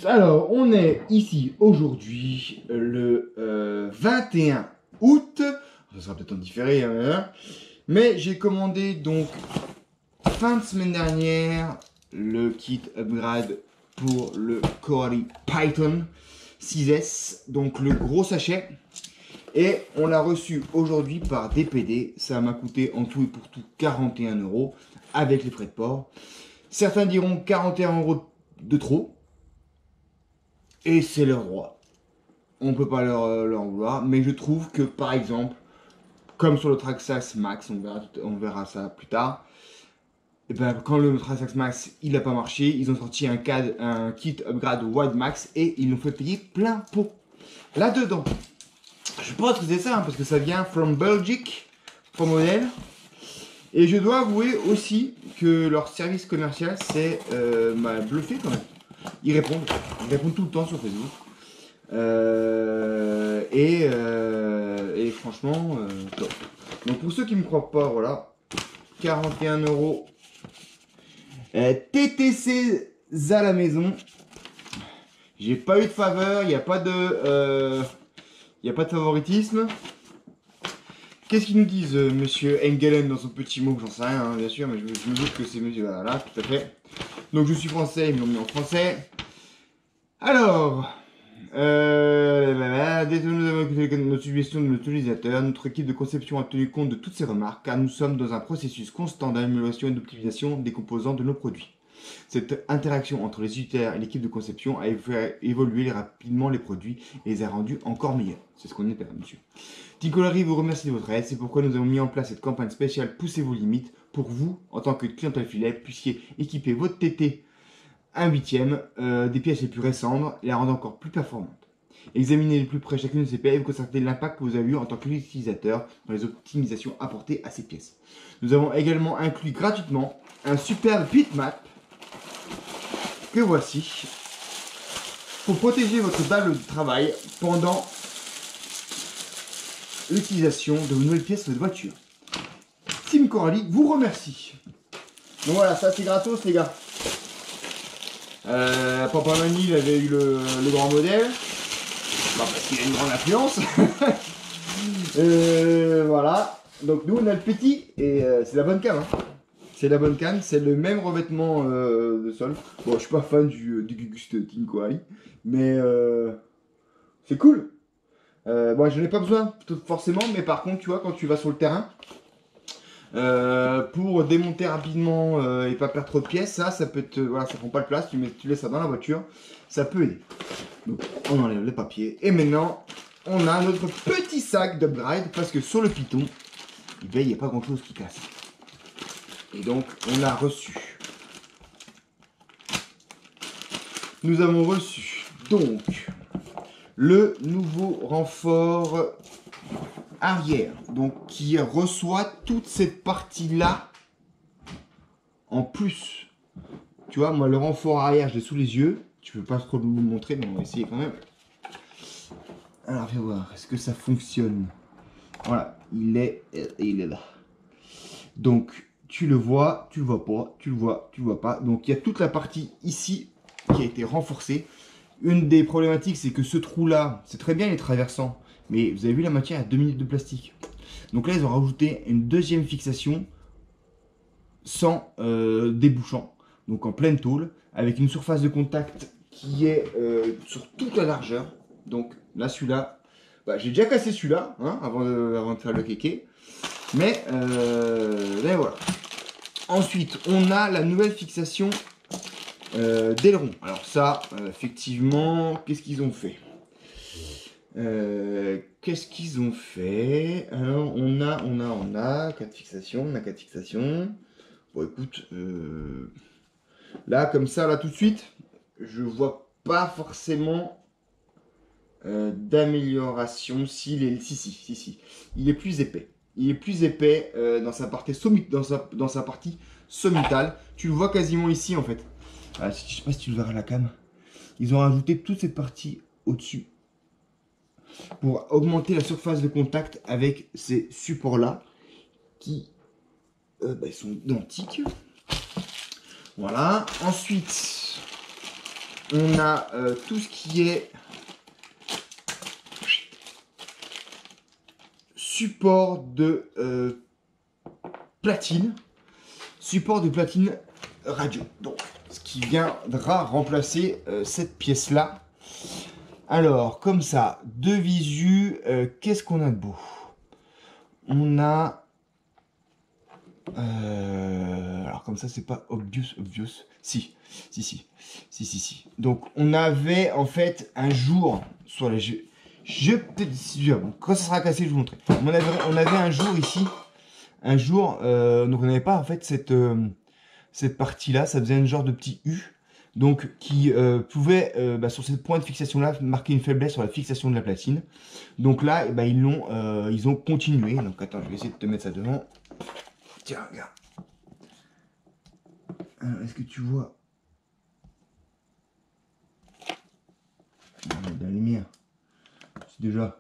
tous, alors on est ici aujourd'hui le 21 août, ça sera peut-être en différé, hein, mais j'ai commandé donc fin de semaine dernière le kit upgrade pour le Corali Python 6S, donc le gros sachet, et on l'a reçu aujourd'hui par DPD, ça m'a coûté en tout et pour tout 41 € avec les frais de port. Certains diront 41 € de trop. Et c'est leur droit. On ne peut pas leur vouloir. Mais je trouve que, par exemple, comme sur le Traxxas Max, on verra ça plus tard. Et ben, quand le Traxxas Max il n'a pas marché, ils ont sorti un kit upgrade Wide Max et ils l'ont fait payer plein pot. Là-dedans, je pense que c'est ça, hein, parce que ça vient from Belgique, pour modèle. Et je dois avouer aussi que leur service commercial m'a bluffé quand même. Ils répondent tout le temps sur Facebook. Et franchement, top. Donc pour ceux qui ne me croient pas, voilà, 41 €. TTC à la maison. J'ai pas eu de faveur, il n'y a pas de favoritisme. Qu'est-ce qu'ils nous disent, monsieur Engelen, dans son petit mot, j'en sais rien, hein, bien sûr, mais je me doute que c'est monsieur, voilà, tout à fait. Donc je suis français, ils me l'ont mis en français. Alors, dès que nous avons écouté notre suggestion de notre utilisateur, notre équipe de conception a tenu compte de toutes ces remarques, car nous sommes dans un processus constant d'amélioration et d'optimisation des composants de nos produits. Cette interaction entre les utilitaires et l'équipe de conception a fait évoluer rapidement les produits et les a rendus encore meilleurs. C'est ce qu'on espère, monsieur. Tincolari vous remercie de votre aide, c'est pourquoi nous avons mis en place cette campagne spéciale Poussez vos limites pour vous, en tant que clientèle filet, puissiez équiper votre TT 1/8 des pièces les plus récentes et la rendre encore plus performante. Examinez de plus près chacune de ces pièces et vous constatez l'impact que vous avez eu en tant qu'utilisateur dans les optimisations apportées à ces pièces. Nous avons également inclus gratuitement un superbe bitmap que voici pour protéger votre dalle de travail pendant l'utilisation de vos nouvelles pièces de votre voiture. Team Corali vous remercie. Donc voilà, ça c'est gratos les gars. Papa Mani il avait eu le grand modèle, bah, parce qu'il a une grande influence. Voilà, donc nous on a le petit et c'est la bonne cam. Hein. C'est la bonne canne, c'est le même revêtement de sol. Bon, je suis pas fan du Gugus Team Corali, mais c'est cool. Bon, je n'ai pas besoin forcément, mais par contre, tu vois, quand tu vas sur le terrain, pour démonter rapidement et pas perdre trop de pièces, ça peut être, voilà, ça prend pas de place, tu laisses ça dans la voiture, ça peut aider. Donc, on enlève les papiers. Et maintenant, on a notre petit sac d'upgrade, parce que sur le Python, il n'y a pas grand chose qui casse. Et donc, on a reçu. Nous avons reçu, donc, le nouveau renfort arrière, donc qui reçoit toute cette partie-là en plus. Tu vois, moi, le renfort arrière, je l'ai sous les yeux. Tu peux pas trop le montrer, mais on va essayer quand même. Alors, viens voir, est-ce que ça fonctionne? Voilà, il est là. Donc, tu le vois, tu le vois pas, tu le vois, tu le vois pas. Donc, il y a toute la partie ici qui a été renforcée. Une des problématiques, c'est que ce trou-là, c'est très bien les traversants, mais vous avez vu la matière à 2 minutes de plastique. Donc là, ils ont rajouté une deuxième fixation sans débouchant, donc en pleine tôle, avec une surface de contact qui est sur toute la largeur. Donc là, celui-là, bah, j'ai déjà cassé celui-là, hein, avant de faire le kéké. Mais voilà. Ensuite, on a la nouvelle fixation d'aileron. Alors ça, effectivement, qu'est-ce qu'ils ont fait? Alors, on a 4 fixations, on a 4 fixations. Bon, écoute, là, comme ça, là, tout de suite, je vois pas forcément d'amélioration. Si, il est plus épais. Il est plus épais dans sa partie sommitale. Tu le vois quasiment ici, en fait. Je sais pas si tu le verras à la cam. Ils ont rajouté toute cette partie au-dessus pour augmenter la surface de contact avec ces supports-là qui ils sont identiques. Voilà. Ensuite, on a tout ce qui est support de platine. Support de platine radio. Donc, ce qui viendra remplacer cette pièce-là. Alors, comme ça, de visu, qu'est-ce qu'on a de beau? On a... alors, comme ça, c'est pas obvious. Si. Donc, on avait, en fait, un jour sur les jeux... Quand ça sera cassé, je vous montrerai. On avait un jour ici. Un jour, donc on n'avait pas, en fait, cette partie-là. Ça faisait un genre de petit U. Donc, qui pouvait, sur ce point de fixation-là, marquer une faiblesse sur la fixation de la platine. Donc là, ils ont continué. Donc, attends, je vais essayer de te mettre ça devant. Tiens, regarde. Alors, est-ce que tu vois? On va mettre de la lumière. C'est déjà...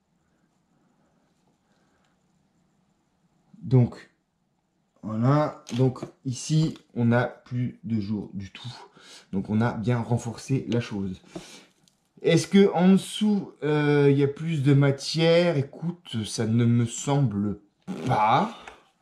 Donc, voilà. Donc, ici, on n'a plus de jour du tout. Donc, on a bien renforcé la chose. Est-ce que en dessous, il y a plus de matière? Écoute, ça ne me semble pas.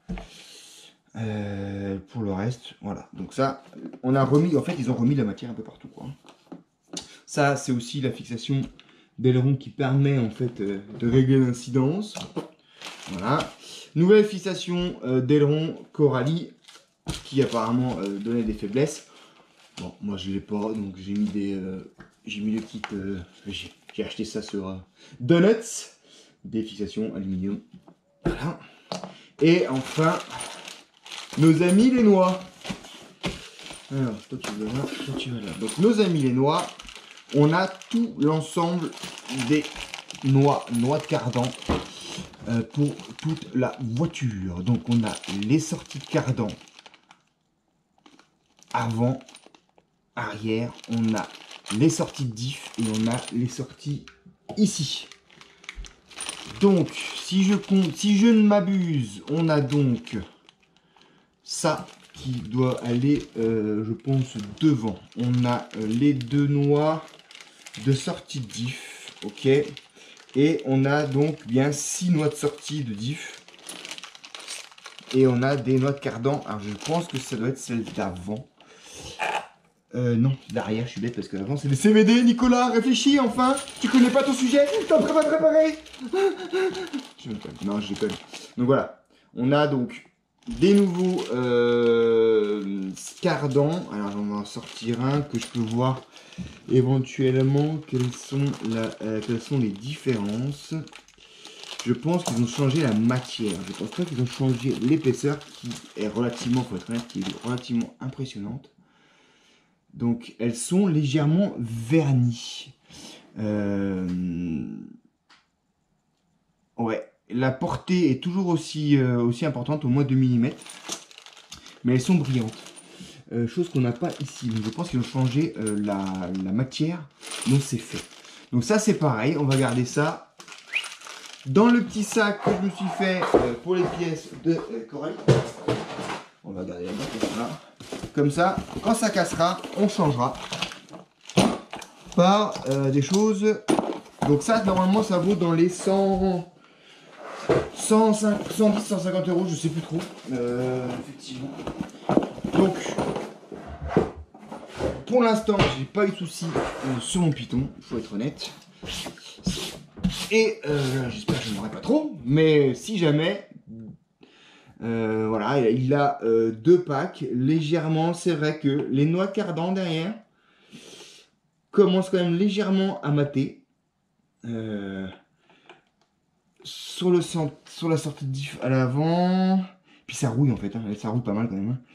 Pour le reste, voilà. Donc ça, on a remis... En fait, ils ont remis de la matière un peu partout, quoi. Ça, c'est aussi la fixation d'aileron qui permet, en fait, de régler l'incidence. Voilà. Nouvelle fixation d'aileron Coralie qui apparemment donnait des faiblesses. Bon, moi je l'ai pas, donc j'ai mis le kit. J'ai acheté ça sur Donuts, des fixations aluminium. Voilà. Et enfin, nos amis les noix. Alors, toi tu vas là, toi tu vas là. Donc nos amis les noix, on a tout l'ensemble des noix de cardan. Pour toute la voiture. Donc on a les sorties de cardan avant, arrière, on a les sorties de diff et on a les sorties ici. Donc si je ne m'abuse, on a donc ça qui doit aller, je pense, devant. On a les deux noix de sortie de diff, ok. Et on a donc bien 6 noix de sortie de diff. Et on a des noix de cardan. Alors je pense que ça doit être celle d'avant. Non, d'arrière, je suis bête parce que l'avant c'est des CVD. Nicolas, réfléchis enfin. Tu connais pas ton sujet? T'as pas préparé? Je déconne. Non, je déconne. Donc voilà. On a donc des nouveaux cardans. Alors on va en sortir un que je peux voir éventuellement quelles sont les différences. Je pense qu'ils ont changé la matière. Je pense pas qu'ils ont changé l'épaisseur qui est relativement, faut être honnête, qui est relativement impressionnante. Donc elles sont légèrement vernies. Ouais, la portée est toujours aussi importante, au moins 2 mm. Mais elles sont brillantes. Chose qu'on n'a pas ici. Donc je pense qu'ils ont changé la matière dont c'est fait. Donc ça c'est pareil, on va garder ça dans le petit sac que je me suis fait pour les pièces de Coralie. On va garder là-bas, comme ça, quand ça cassera, on changera par des choses. Donc ça normalement ça vaut dans les 110, 150 euros, je sais plus trop. Effectivement. Donc pour l'instant, j'ai pas eu de soucis sur mon Python, il faut être honnête. Et j'espère que je n'en aurai pas trop, mais si jamais, voilà, il a 2 packs. Légèrement, c'est vrai que les noix de cardan derrière commencent quand même légèrement à mater. Sur la sortie de diff à l'avant, puis ça rouille en fait, hein, ça roule pas mal quand même.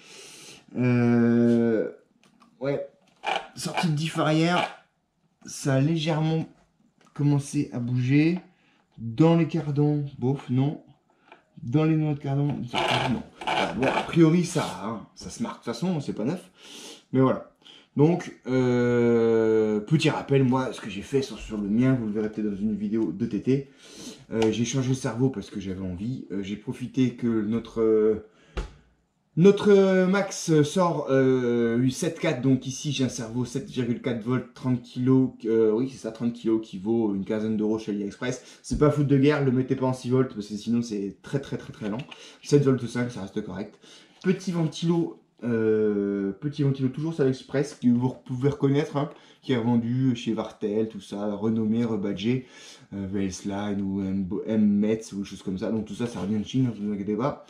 Ouais. Sortie de diff arrière, ça a légèrement commencé à bouger. Dans les cardans, bof, non. Dans les noix de cardan, non. Bon, a priori, ça se marque de toute façon, c'est pas neuf. Mais voilà. Donc, petit rappel, moi, ce que j'ai fait sur le mien, vous le verrez peut-être dans une vidéo de TT. J'ai changé le cerveau parce que j'avais envie. J'ai profité que Notre max sort 7,4, donc ici j'ai un cerveau 7,4 volts, 30 kg, oui c'est ça, 30 kg qui vaut une quinzaine d'euros chez AliExpress. C'est pas foutre de guerre, le mettez pas en 6 volts parce que sinon c'est très lent. 7 volts 5, ça reste correct. Petit ventilo toujours sur AliExpress que vous pouvez reconnaître, hein, qui est vendu chez Vartel, tout ça, renommé, rebadgé, VLSline ou M-Metz ou des choses comme ça. Donc tout ça, ça revient de Chine, ne vous inquiétez pas.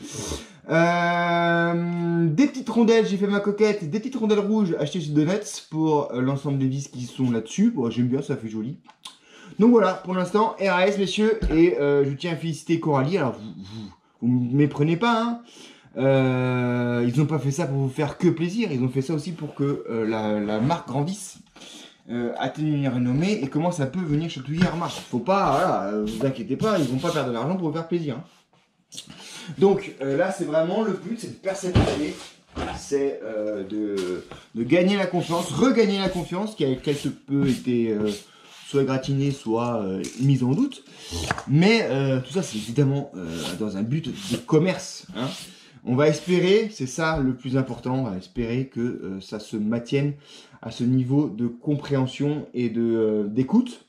Des petites rondelles, j'ai fait ma coquette, des petites rondelles rouges achetées chez Donuts pour l'ensemble des vis qui sont là-dessus. Bon, j'aime bien, ça fait joli. Donc voilà, pour l'instant, RAS messieurs, et je tiens à féliciter Coralie. Alors vous me méprenez pas, hein. Ils n'ont pas fait ça pour vous faire que plaisir, ils ont fait ça aussi pour que la marque grandisse, atteigne une renommée et commence un peu venir chatouiller la marque. Faut pas, voilà, vous inquiétez pas, ils vont pas perdre de l'argent pour vous faire plaisir, hein. Donc là c'est vraiment le but, c'est de persévérer, c'est de gagner la confiance, regagner la confiance qui a quelque peu été soit égratignée, soit mise en doute. Mais tout ça c'est évidemment dans un but de commerce, hein. On va espérer, c'est ça le plus important, on va espérer que ça se maintienne à ce niveau de compréhension et d'écoute.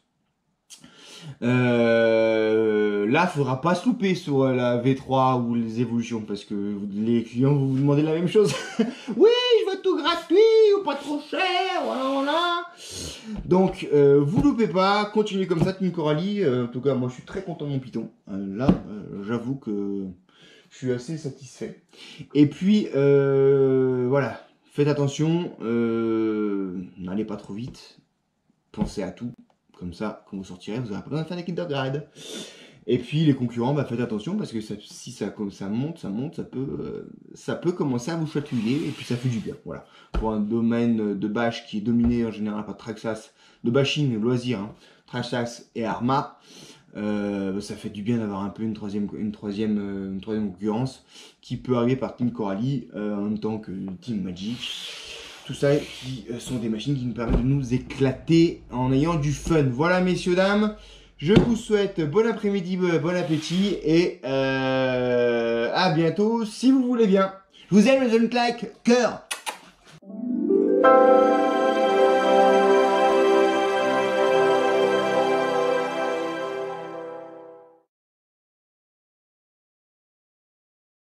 Là, il ne faudra pas se louper sur la V3 ou les évolutions parce que les clients vont vous demander la même chose. Oui, je veux tout gratuit ou pas trop cher, voilà. Donc, vous loupez pas, continuez comme ça, Team Coralie. En tout cas, moi, je suis très content de mon Python. Là, j'avoue que je suis assez satisfait. Et puis, voilà, faites attention, n'allez pas trop vite, pensez à tout. Comme ça, quand vous sortirez, vous n'aurez pas besoin de faire des kindergarten. Et puis les concurrents, bah, faites attention parce que si ça monte, ça peut commencer à vous chatouiller et puis ça fait du bien. Voilà. Pour un domaine de bash qui est dominé en général par Traxxas, de bashing, loisirs, hein, Traxxas et Arma, ça fait du bien d'avoir un peu une troisième concurrence qui peut arriver par Team Coralie en même temps que Team Magic. Tout ça qui sont des machines qui nous permettent de nous éclater en ayant du fun. Voilà messieurs, dames, je vous souhaite bon après-midi, bon appétit et à bientôt si vous voulez bien. Je vous aime, les like, cœur.